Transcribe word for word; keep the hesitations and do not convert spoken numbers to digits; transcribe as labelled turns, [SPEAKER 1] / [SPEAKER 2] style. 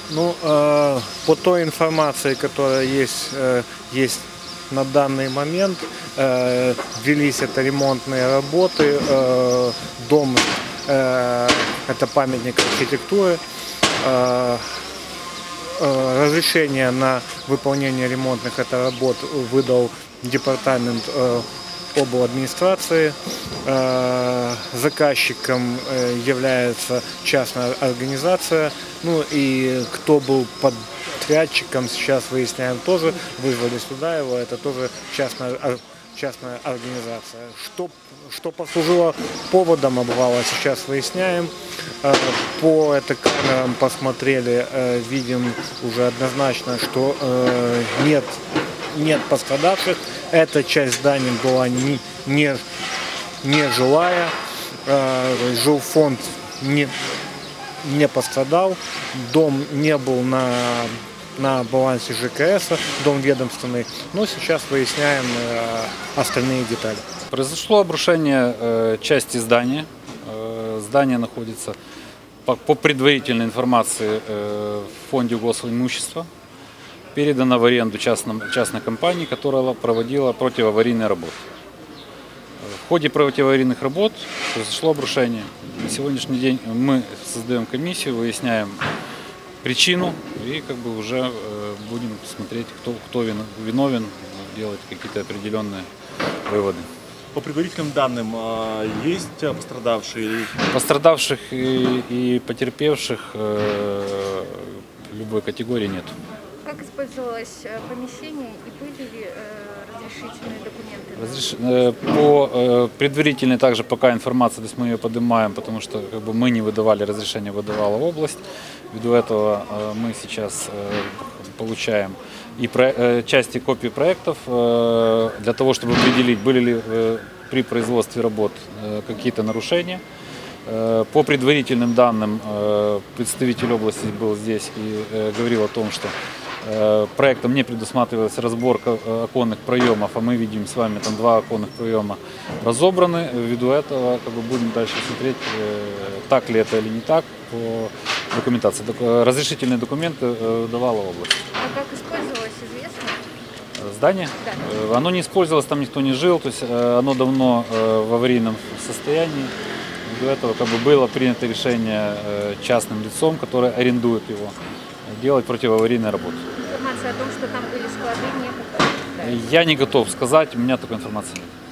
[SPEAKER 1] Ну, э, по той информации, которая есть, э, есть на данный момент, э, велись это ремонтные работы. Э, дом э, это памятник архитектуры. Э, э, разрешение на выполнение ремонтных это работ выдал департамент э, обладминистрации. Э, заказчиком э, является частная организация. Ну и кто был подрядчиком, сейчас выясняем тоже. Вызвали сюда его, это тоже частная, частная организация. Что, что послужило поводом обвала, сейчас выясняем. Э, по этой камерам посмотрели, э, видим уже однозначно, что э, нет, нет пострадавших. Эта часть здания была не, не, не жилая, э, жилфонд не, не пострадал, дом не был на, на балансе ЖКС, дом ведомственный, но сейчас выясняем э, остальные детали.
[SPEAKER 2] Произошло обрушение э, части здания. Э, здание находится, по, по предварительной информации, э, в фонде госимущества. Передано в аренду частном, частной компании, которая проводила противоаварийные работы. В ходе противоаварийных работ произошло обрушение. На сегодняшний день мы создаем комиссию, выясняем причину и как бы уже будем смотреть, кто, кто виновен, делать какие-то определенные выводы.
[SPEAKER 3] По предварительным данным, есть пострадавшие?
[SPEAKER 2] Пострадавших и, и потерпевших любой категории нет.
[SPEAKER 4] Как использовалось помещение и были ли разрешительные документы?
[SPEAKER 2] Разреш... По предварительной также пока информация, то есть мы ее поднимаем, потому что как бы, мы не выдавали разрешение, выдавала область. Ввиду этого мы сейчас получаем и про... части копий проектов для того, чтобы определить, были ли при производстве работ какие-то нарушения. По предварительным данным представитель области был здесь и говорил о том, что проектом не предусматривалась разборка оконных проемов, а мы видим с вами там два оконных проема разобраны. Ввиду этого как бы, будем дальше смотреть, так ли это или не так по документации. Разрешительные документы давала область.
[SPEAKER 4] А как использовалось, известно?
[SPEAKER 2] Здание?
[SPEAKER 4] Да.
[SPEAKER 2] Оно не использовалось, там никто не жил, то есть оно давно в аварийном состоянии. До этого как бы, было принято решение частным лицом, которое арендует его, делать противоаварийные работы.
[SPEAKER 4] Информация о том, что там были склады, не было?
[SPEAKER 2] Я не готов сказать, у меня такой информации нет.